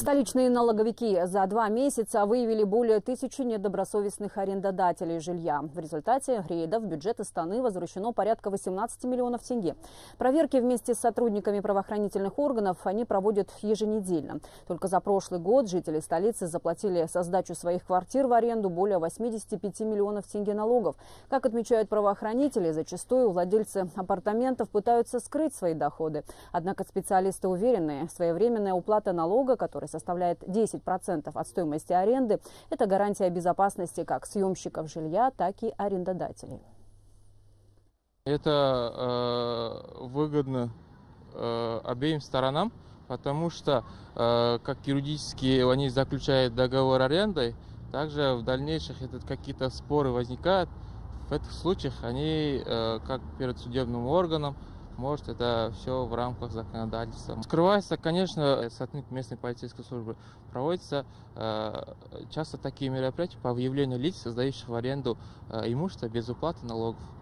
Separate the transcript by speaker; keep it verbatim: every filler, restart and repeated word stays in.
Speaker 1: Столичные налоговики за два месяца выявили более тысячи недобросовестных арендодателей жилья. В результате рейда в бюджет Астаны возвращено порядка восемнадцати миллионов тенге. Проверки вместе с сотрудниками правоохранительных органов они проводят еженедельно. Только за прошлый год жители столицы заплатили за сдачу своих квартир в аренду более восьмидесяти пяти миллионов тенге налогов. Как отмечают правоохранители, зачастую владельцы апартаментов пытаются скрыть свои доходы. Однако специалисты уверены, своевременная уплата налога, который составляет десять процентов от стоимости аренды, это гарантия безопасности как съемщиков жилья, так и арендодателей.
Speaker 2: Это э, выгодно э, обеим сторонам, потому что э, как юридически они заключают договор аренды, также в дальнейшем какие-то споры возникают. В этих случаях они, э, как перед судебным органом, может, это все в рамках законодательства. Скрывается, конечно, сотрудник местной полицейской службы. Проводятся э, часто такие мероприятия по выявлению лиц, создающих в аренду э, имущество без уплаты налогов.